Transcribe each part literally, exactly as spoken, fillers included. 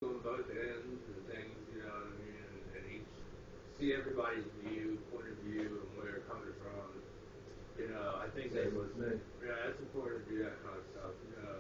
on both ends and things, you know what I mean, and, and each see everybody's view, point of view, and where they're coming from. You know, I think Same that's with me. Yeah, that's important to do that kind of stuff. You know,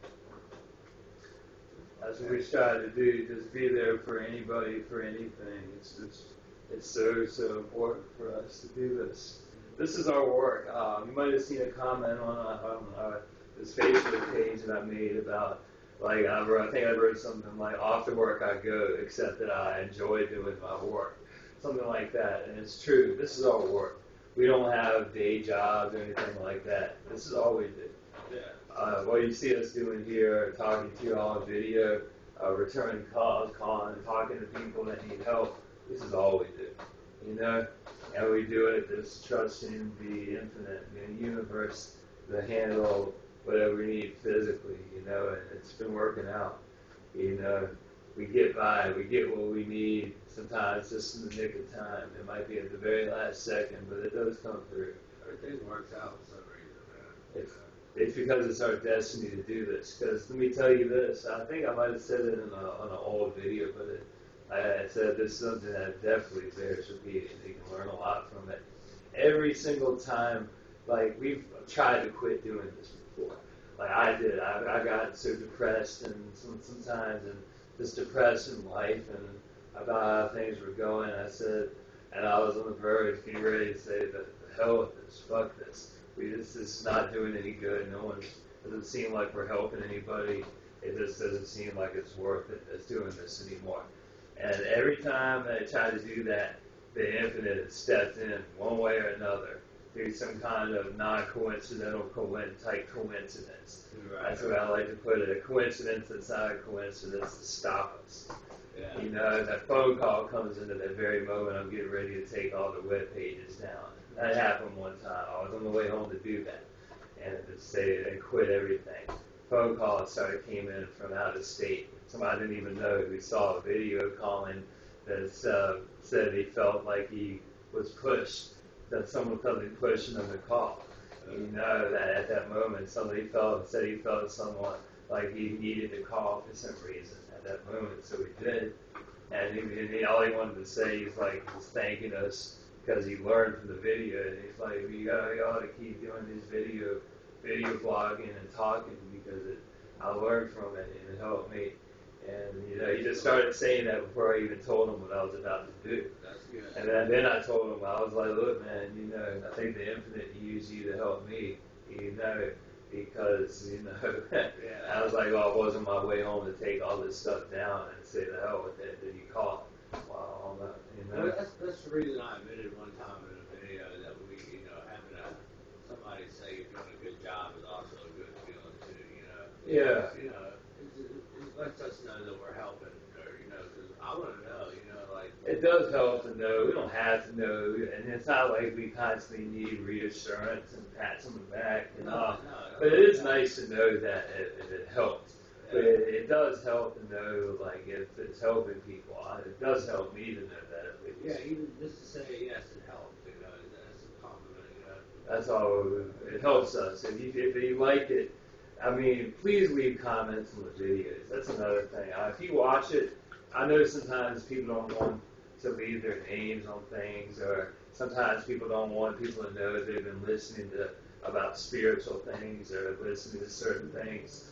That's what we try to do. Just be there for anybody, for anything. It's it's it's so so important for us to do this. This is our work. Um, you might have seen a comment on, uh, on uh, this Facebook page that I made about, like, I, wrote, I think I wrote something like, after work I go, except that I enjoy doing my work. Something like that. And it's true. This is our work. We don't have day jobs or anything like that. This is all we do. yeah. Uh, what you see us doing here, talking to you all on video, uh, returning calls, calling, talking to people that need help, this is all we do. You know? And we do it just trusting the infinite, the universe, to handle whatever we need physically, you know, and it's been working out. You know, we get by, we get what we need, sometimes just in the nick of time. It might be at the very last second, but it does come through. Everything works out for some reason, man. It's, it's because it's our destiny to do this. Because let me tell you this, I think I might have said it in a, on an old video, but it, I, I said this is something that definitely bears repeating. You can learn a lot from it. Every single time, like, we've tried to quit doing this before. Like I did. I, I got so depressed and some, sometimes and just depressed in life and about how things were going. I said, and I was on the verge, getting ready to say, the, the hell with this, fuck this. We just, it's not doing any good. No one, doesn't seem like we're helping anybody. It just doesn't seem like it's worth it, it's doing this anymore. And every time I tried to do that, the infinite had stepped in one way or another through some kind of non-coincidental type coincidence. Right. That's what I like to put it, a coincidence that's not a coincidence to stop us. Yeah. You know, that phone call comes into that very moment I'm getting ready to take all the web pages down. That happened one time. I was on the way home to do that and to say and quit everything. Phone call started came in from out of state. Somebody I didn't even know who saw a video calling that uh, said he felt like he was pushed, that someone felt him pushing him to call. You know that at that moment somebody felt said he felt somewhat like he needed to call for some reason at that moment, so he did. And, he, and he, all he wanted to say, he's like, was thanking us because he learned from the video. And he's like, you gotta, you ought to keep doing this video, video blogging and talking because it, I learned from it and it helped me. And you know, he just started saying that before I even told him what I was about to do. That's good. And then, then I told him, I was like, look, man, you know, I think the infinite used you to help me, you know, because, you know, yeah. I was like, oh, it wasn't my way home to take all this stuff down and say the hell with it. Then you call it. Well, you know. Well, that's, that's the reason I admitted one time in a video that we, you know, having a, somebody say you're doing a good job is also a good feeling too, you know. Yeah. You know, it, it, it lets us know that we're helping, or, you know, because I want to know, you know, like. It does help to know. We don't have to know, and it's not like we constantly need reassurance and pats on the back and no, all. no, But it is nice to know that it, it helps. Yeah. But it, it does help to know, like, if it's helping people. It does help me to know that at least. Yeah, even just to say yes, it helps. You know, that's a compliment. You know. That's all. It helps us. If you if you like it, I mean, please leave comments on the videos. That's another thing. Uh, if you watch it, I know sometimes people don't want to leave their names on things, or sometimes people don't want people to know they've been listening to about spiritual things or listening to certain things.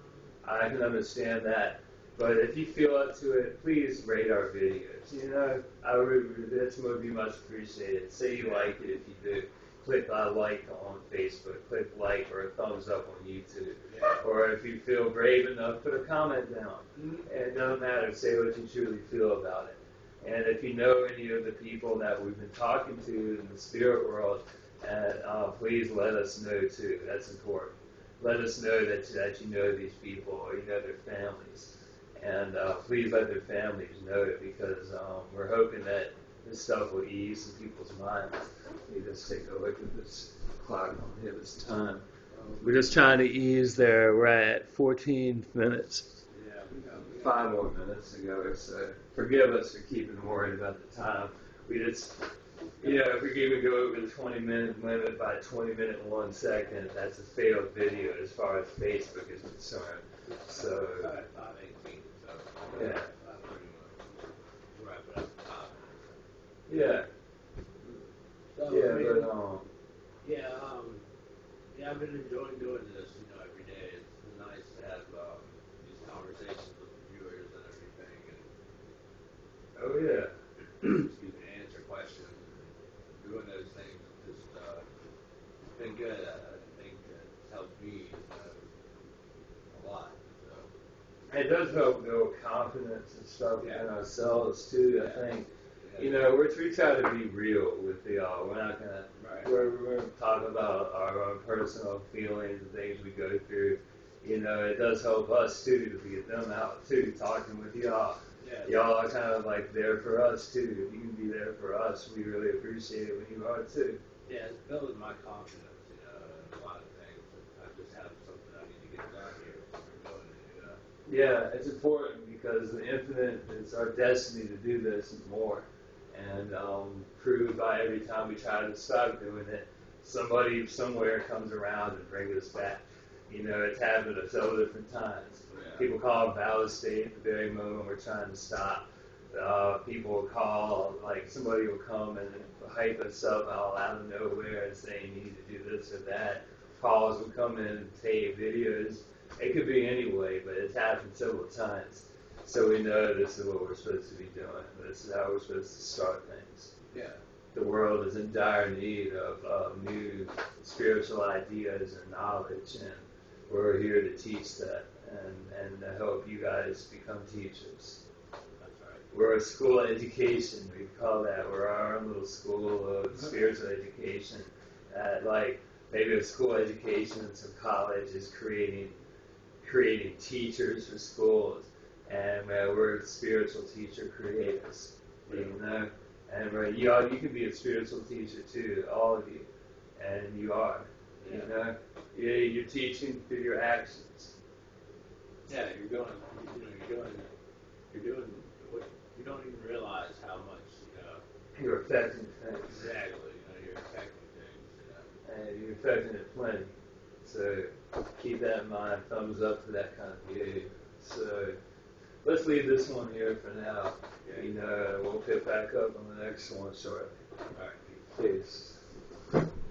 I can understand that, but if you feel up to it, please rate our videos. You know, I would, this would be much appreciated. Say you like it if you do. Click a like on Facebook, click like or a thumbs up on YouTube. Yeah. Or if you feel brave enough, put a comment down. Mm-hmm. It doesn't matter. Say what you truly feel about it. And if you know any of the people that we've been talking to in the spirit world, and, uh, please let us know too. That's important. Let us know that, that you know these people or you know their families. And uh, please let their families know it because um, we're hoping that this stuff will ease some people's minds. Let me just take a look at this clock on here this time. We're just trying to ease there. We're at fourteen minutes. Yeah, we got, we got Five more minutes to go, so forgive us for keeping worried about the time. We just, you know, if we even go over the twenty minute limit by twenty minute and one second, that's a failed video as far as Facebook is concerned. So, five eighteen. So. Yeah. I pretty much wrap it up at the top. Yeah. So, Yeah, I mean, but um, yeah, um, yeah, I've been enjoying doing this, you know, every day. It's nice to have um, these conversations with the viewers and everything, and oh yeah. excuse me, answer questions and doing those things. Just uh, it's been good. I, I think it's helped me uh, a lot. So. It does help build confidence and stuff Yeah. in ourselves too. I Yeah. think, Yeah. you know, we're, we try to be real with y'all. We're not gonna, Right. we're, we're gonna talk about our own personal feelings and things we go through. You know, it does help us too to get them out too, talking with y'all. Yeah. Y'all are kind of like there for us too. If you can be there for us, we really appreciate it when you are too. Yeah, it's building my confidence, you know, in a lot of things. I just have something I need to get done here. So we're doing it, you know. Yeah, it's important because the infinite is our destiny to do this and more. And um, proved by every time we try to stop doing it, somebody somewhere comes around and brings us back. You know, it's happened at several different times. Yeah. People call it valid state at the very moment we're trying to stop. Uh, people will call, like somebody will come and hype us up out of nowhere and say you need to do this or that. Calls will come in and say videos. It could be any way, but it's happened several times. So we know this is what we're supposed to be doing. This is how we're supposed to start things. Yeah. The world is in dire need of uh, new spiritual ideas and knowledge, and we're here to teach that and, and to help you guys become teachers. That's right. We're a school of education, we call that. We're our own little school of spiritual education. At like maybe a school education and some college is creating creating teachers for schools, and uh, we're spiritual teacher creators. You know, and uh, you all, you can be a spiritual teacher too, all of you, and you are. Yeah. You know, yeah, you're teaching through your actions. Yeah, you're doing, you know, you're doing, you're doing what you don't even realize how much, you know. You're affecting things. Exactly, you know, you're affecting things, you know. And you're affecting it plenty. So keep that in mind. Thumbs up for that kind of behavior. So let's leave this one here for now. Yeah. You know, we'll pick back up on the next one shortly. All right. Peace.